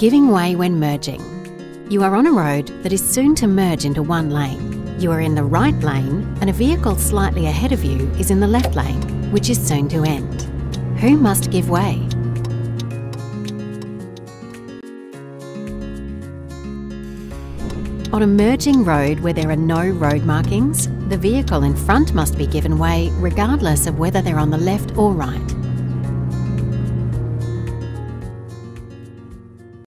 Giving way when merging. You are on a road that is soon to merge into one lane. You are in the right lane and a vehicle slightly ahead of you is in the left lane, which is soon to end. Who must give way? On a merging road where there are no road markings, the vehicle in front must be given way regardless of whether they're on the left or right.